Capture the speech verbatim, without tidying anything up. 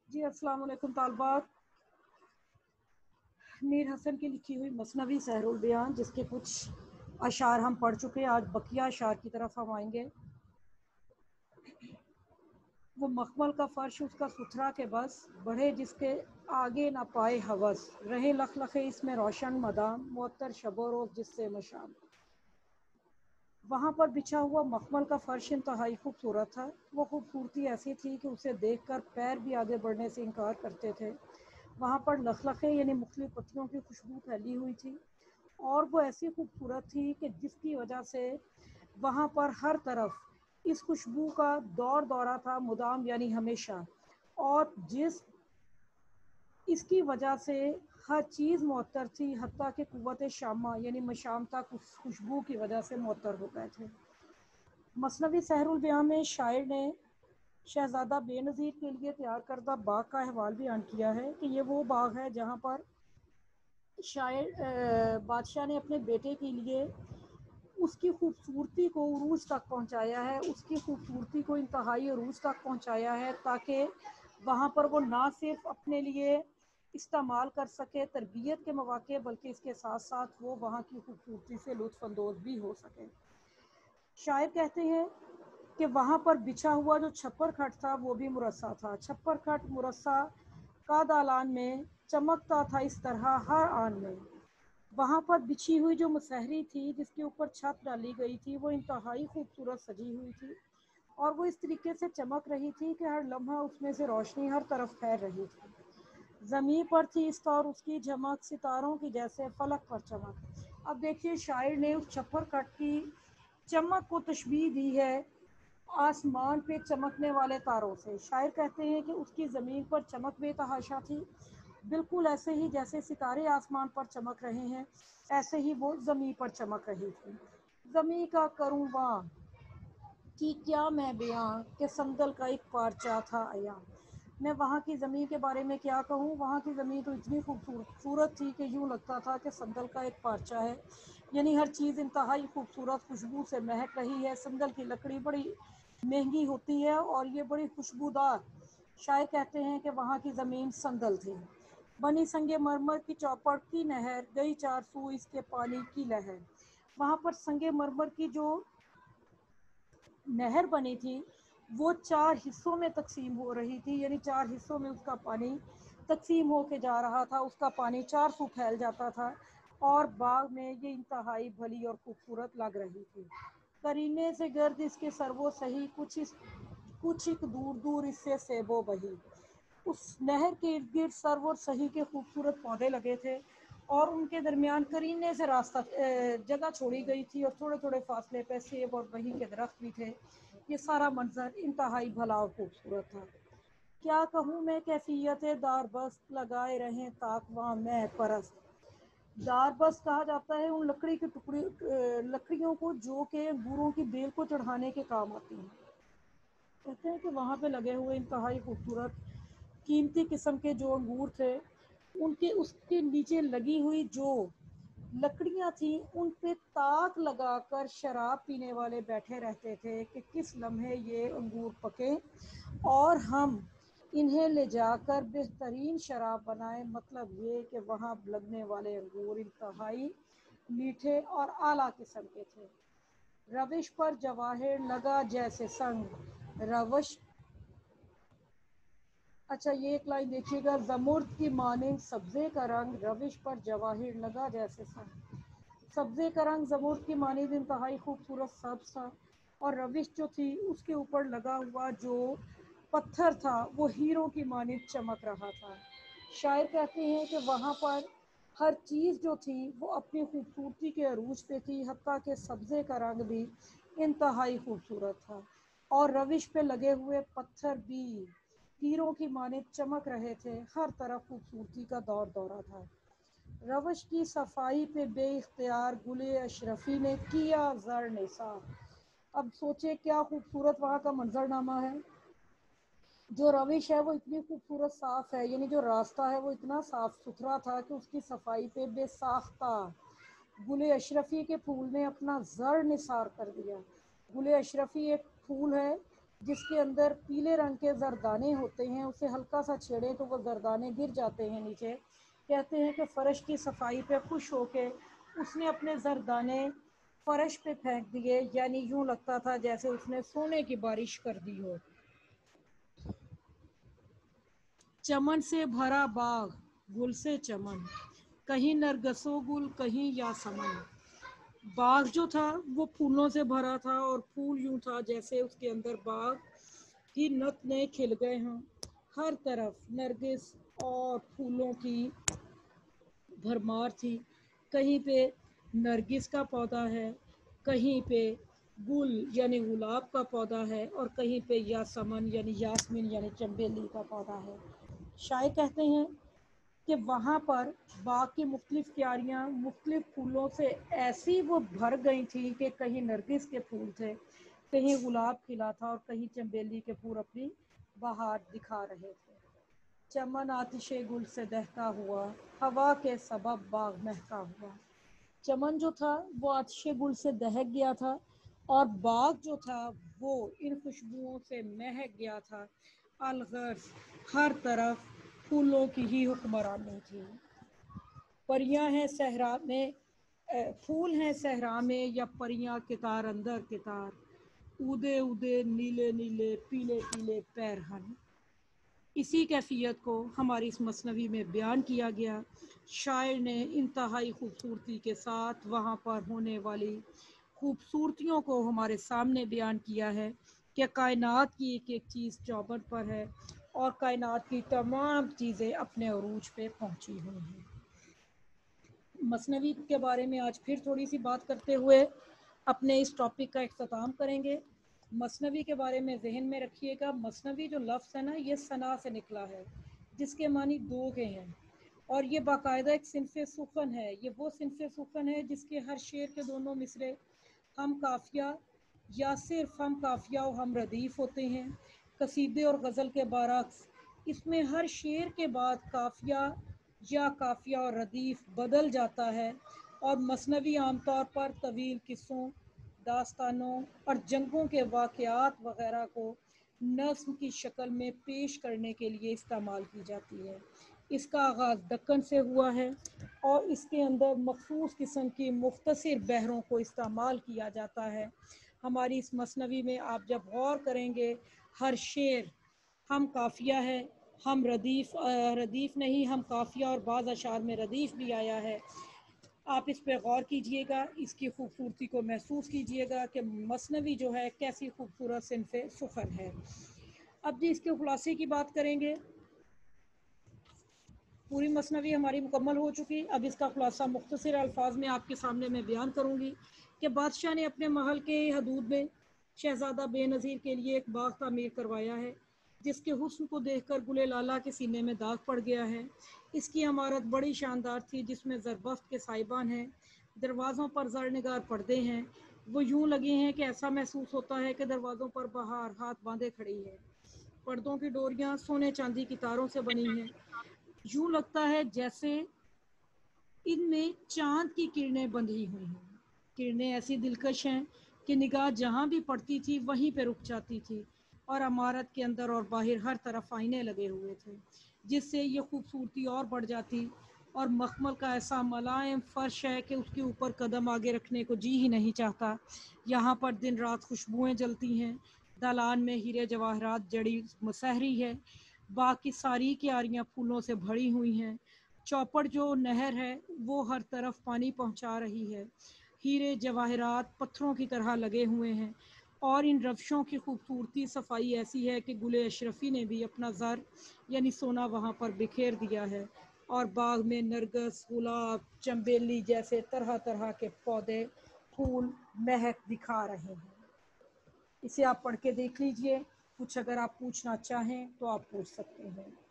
جی السلام علیکم طالبات. میر حسن کی لکھی ہوئی مثنوی سحر البیان جس کے کچھ اشعار ہم پڑھ چکے ہیں. آج بقیہ اشعار کی طرف ہم آئیں گے. وہ مخمل کا فرش اس کا ستھرا کے بس بڑھے جس کے آگے نہ پائے ہوس رہے لخ لخے اس میں روشن مدام معطر شب و روز جس سے مشام. وہاں پر بچھا ہوا مخمل کا فرش انتہائی خوبصورت تھا. وہ خوبصورتی ایسی تھی کہ اسے دیکھ کر پیر بھی آگے بڑھنے سے انکار کرتے تھے. وہاں پر لخلخے یعنی مختلف پتیوں کی خوشبو پھیلی ہوئی تھی اور وہ ایسی خوبصورت تھی کہ جس کی وجہ سے وہاں پر ہر طرف اس خوشبو کا دور دورہ تھا مدام یعنی ہمیشہ. اور جس اس کی وجہ سے ہر چیز معطر تھی حتیٰ کہ قوت شامہ یعنی مشام تک اس خوشبو کی وجہ سے معطر ہو گئے تھے. مثنوی سحر البیان میں شاعر نے شہزادہ بے نظیر کے لیے تیار کردہ باغ کا احوال بیان کیا ہے کہ یہ وہ باغ ہے جہاں پر شاعر بادشاہ نے اپنے بیٹے کے لیے اس کی خوبصورتی کو عروج تک پہنچایا ہے. اس کی خوبصورتی کو انتہائی عروج تک پہنچایا ہے تاکہ وہاں پر وہ نہ صرف اپنے لیے استعمال کر سکے تربیت کے مواقع بلکہ اس کے ساتھ ساتھ وہ وہاں کی خوبصورتی سے لطف اندوز بھی ہو سکے. شاعر کہتے ہیں کہ وہاں پر بچھا ہوا جو چھپر کھٹ تھا وہ بھی مرصع تھا. چھپر کھٹ مرصع کا دالان میں چمکتا تھا اس طرح ہر آن میں. وہاں پر بچھی ہوئی جو مسہری تھی جس کے اوپر چھت ڈالی گئی تھی وہ انتہائی خوبصورت سجی ہوئی تھی اور وہ اس طریقے سے چمک رہی تھی کہ ہر لمحہ اس میں سے روشنی ہر طرف پھیل رہی تھی. زمین پر تھی اس طور اس کی جھمک ستاروں کی جیسے فلک پر چمک. اب دیکھیے شاعر نے اس چھپر کٹ کی چمک کو تشبیہ دی ہے آسمان پہ چمکنے والے تاروں سے. شاعر کہتے ہیں کہ اس کی زمین پر چمک بے تحاشا تھی بالکل ایسے ہی جیسے ستارے آسمان پر چمک رہے ہیں ایسے ہی وہ زمین پر چمک رہی تھی. زمیں کا کروں واں کہ کیا میں بیاں کہ صندل کا ایک پارچہ تھا عیاں. میں وہاں کی زمین کے بارے میں کیا کہوں. وہاں کی زمین تو اتنی خوبصورت تھی کہ یوں لگتا تھا کہ صندل کا ایک پارچہ ہے یعنی ہر چیز انتہائی خوبصورت خوشبو سے مہک رہی ہے. صندل کی لکڑی بڑی مہنگی ہوتی ہے اور یہ بڑی خوشبودار. شاعر کہتے ہیں کہ وہاں کی زمین صندل تھی. بنی سنگ مرمر کی چوپڑ کی نہر گئی چار سو اس کے پانی کی لہر. وہاں پر سنگ مرمر کی جو نہر بنی تھی وہ چار حصوں میں تقسیم ہو رہی تھی یعنی چار حصوں میں اس کا پانی تقسیم ہو کے جا رہا تھا. اس کا پانی چار سو پھیل جاتا تھا اور باغ میں یہ انتہائی بھلی اور خوبصورت لگ رہی تھی. کرینے سے گرد اس کے سر و سہی کچھ اس کچھ ایک دور دور اس سے سیب و بہی. اس نہر کے ارد گرد سرو اور سہی کے خوبصورت پودے لگے تھے اور ان کے درمیان کرینے سے راستہ جگہ چھوڑی گئی تھی اور تھوڑے تھوڑے فاصلے پہ سیب اور بہی کے درخت بھی تھے. یہ سارا منظر انتہائی بھلا اور خوبصورت تھا. کیا کہوں میں کیفیت دار بست لگائے رہیں طاق میں پرست. دار بست کہا جاتا ہے ان لکڑی کی ٹکڑی لکڑیوں کو جو کہ انگوروں کی بیل کو چڑھانے کے کام آتی ہیں. کہتے ہیں کہ وہاں پہ لگے ہوئے انتہائی خوبصورت قیمتی قسم کے جو انگور تھے ان کے اس کے نیچے لگی ہوئی جو لکڑیاں تھیں ان پہ طاق لگا کر شراب پینے والے بیٹھے رہتے تھے کہ کس لمحے یہ انگور پکے اور ہم انہیں لے جا کر بہترین شراب بنائیں. مطلب یہ کہ وہاں لگنے والے انگور انتہائی میٹھے اور اعلیٰ قسم کے تھے. روش پر جواہر لگا جیسے سنگ روش اچھا یہ ایک لائن دیکھیے گا. زمرد کی مانند سبزے کا رنگ روش پر جواہر لگا جیسے سنگ. سبزے کا رنگ زمرد کی مانند انتہائی خوبصورت سبز تھا اور روش جو تھی اس کے اوپر لگا ہوا جو پتھر تھا وہ ہیروں کی مانند چمک رہا تھا. شاعر کہتے ہیں کہ وہاں پر ہر چیز جو تھی وہ اپنی خوبصورتی کے عروج پہ تھی حتیٰ کہ سبزے کا رنگ بھی انتہائی خوبصورت تھا اور روش پہ لگے ہوئے پتھر بھی ہیروں کی مانند چمک رہے تھے. ہر طرف خوبصورتی کا دور دورہ تھا. روش کی صفائی پہ بے اختیار گل اشرفی نے کیا زر نثار. اب سوچے کیا خوبصورت وہاں کا منظرنامہ ہے. جو روش ہے وہ اتنی خوبصورت صاف ہے یعنی جو راستہ ہے وہ اتنا صاف ستھرا تھا کہ اس کی صفائی پہ بے ساختہ گل اشرفی کے پھول نے اپنا زر نثار کر دیا. گل اشرفی ایک پھول ہے جس کے اندر پیلے رنگ کے زردانے ہوتے ہیں، اسے ہلکا سا چھیڑیں تو وہ زردانے گر جاتے ہیں نیچے۔ کہتے ہیں کہ فرش کی صفائی پہ خوش ہو کے اس نے اپنے زردانے فرش پہ پھینک دیے، یعنی یوں لگتا تھا جیسے اس نے سونے کی بارش کر دی ہو۔ چمن سے بھرا باغ گل سے چمن، کہیں نرگسو گل کہیں یاسمن۔ باغ جو تھا وہ پھولوں سے بھرا تھا اور پھول یوں تھا جیسے اس کے اندر باغ کی نت نئے کھل گئے ہوں۔ ہر طرف نرگس اور پھولوں کی بھرمار تھی۔ کہیں پہ نرگس کا پودا ہے، کہیں پہ گل یعنی گلاب کا پودا ہے، اور کہیں پہ یاسمن یعنی یاسمین یعنی چنبیلی کا پودا ہے۔ شاعر کہتے ہیں کہ وہاں پر باغ کی مختلف کیاریاں مختلف پھولوں سے ایسی وہ بھر گئی تھی کہ کہیں نرگس کے پھول تھے، کہیں گلاب کھلا تھا اور کہیں چنبیلی کے پھول اپنی بہار دکھا رہے تھے۔ چمن آتش گل سے دہتا ہوا، ہوا کے سبب باغ مہکا ہوا۔ چمن جو تھا وہ آتش گل سے دہک گیا تھا اور باغ جو تھا وہ ان خوشبوؤں سے مہک گیا تھا۔ الغرض ہر طرف پھولوں کی ہی حکمرانی تھی۔ پریاں ہیں صحرا میں، پھول ہیں صحرا میں یا پریاں کتار اندر کتار، اودے اودے نیلے نیلے پیلے پیلے پیرہن۔ اسی کیفیت کو ہماری اس مثنوی میں بیان کیا گیا۔ شاعر نے انتہائی خوبصورتی کے ساتھ وہاں پر ہونے والی خوبصورتیوں کو ہمارے سامنے بیان کیا ہے کہ کائنات کی ایک ایک چیز چوبر پر ہے اور کائنات کی تمام چیزیں اپنے عروج پہ پہنچی ہوئی ہیں۔ مثنوی کے بارے میں آج پھر تھوڑی سی بات کرتے ہوئے اپنے اس ٹاپک کا اختتام کریں گے۔ مثنوی کے بارے میں ذہن میں رکھیے گا، مثنوی جو لفظ ہے نا یہ ثنا سے نکلا ہے جس کے معنی دو کے ہیں، اور یہ باقاعدہ ایک صنف سخن ہے۔ یہ وہ صنف سخن ہے جس کے ہر شعر کے دونوں مصرے ہم قافیہ یا صرف ہم قافیہ و ہم ردیف ہوتے ہیں۔ قصیدے اور غزل کے برعکس اس میں ہر شعر کے بعد قافیہ یا قافیہ اور ردیف بدل جاتا ہے، اور مثنوی عام طور پر طویل قصوں، داستانوں اور جنگوں کے واقعات وغیرہ کو نظم کی شکل میں پیش کرنے کے لیے استعمال کی جاتی ہے۔ اس کا آغاز دکن سے ہوا ہے اور اس کے اندر مخصوص قسم کی مختصر بحروں کو استعمال کیا جاتا ہے۔ ہماری اس مثنوی میں آپ جب غور کریں گے، ہر شعر ہم قافیہ ہے، ہم ردیف ردیف نہیں ہم قافیہ، اور بعض اشعار میں ردیف بھی آیا ہے۔ آپ اس پہ غور کیجئے گا، اس کی خوبصورتی کو محسوس کیجئے گا کہ مثنوی جو ہے کیسی خوبصورت صنف سخن ہے۔ اب جی اس کے خلاصے کی بات کریں گے۔ پوری مثنوی ہماری مکمل ہو چکی، اب اس کا خلاصہ مختصر الفاظ میں آپ کے سامنے میں بیان کروں گی کہ بادشاہ نے اپنے محل کے حدود میں شہزادہ بے نظیر کے لیے ایک باغ تعمیر کروایا ہے جس کے حسن کو دیکھ کر گل لالہ کے سینے میں داغ پڑ گیا ہے۔ اس کی عمارت بڑی شاندار تھی جس میں زربفت کے سائبان ہیں، دروازوں پر زرنگار پردے ہیں، وہ یوں لگے ہیں کہ ایسا محسوس ہوتا ہے کہ دروازوں پر بہار ہاتھ باندھے کھڑی ہے۔ پردوں کی ڈوریاں سونے چاندی کی تاروں سے بنی ہیں، یوں لگتا ہے جیسے ان میں چاند کی کرنیں بندھی ہوئی ہیں۔ کرنیں ایسی دلکش ہیں کہ نگاہ جہاں بھی پڑتی تھی وہیں پہ رک جاتی تھی، اور عمارت کے اندر اور باہر ہر طرف آئینے لگے ہوئے تھے جس سے یہ خوبصورتی اور بڑھ جاتی، اور مخمل کا ایسا ملائم فرش ہے کہ اس کے اوپر قدم آگے رکھنے کو جی ہی نہیں چاہتا۔ یہاں پر دن رات خوشبوئیں جلتی ہیں، دالان میں ہیرے جواہرات جڑی مسحری ہے، باقی ساری کیاریاں پھولوں سے بھری ہوئی ہیں، چوپڑ جو نہر ہے وہ ہر طرف پانی پہنچا رہی ہے، ہیرے جواہرات پتھروں کی طرح لگے ہوئے ہیں، اور ان روشوں کی خوبصورتی صفائی ایسی ہے کہ گل اشرفی نے بھی اپنا زر یعنی سونا وہاں پر بکھیر دیا ہے، اور باغ میں نرگس، گلاب، چنبیلی جیسے طرح طرح کے پودے پھول مہک دکھا رہے ہیں۔ اسے آپ پڑھ کے دیکھ لیجئے، کچھ اگر آپ پوچھنا چاہیں تو آپ پوچھ سکتے ہیں۔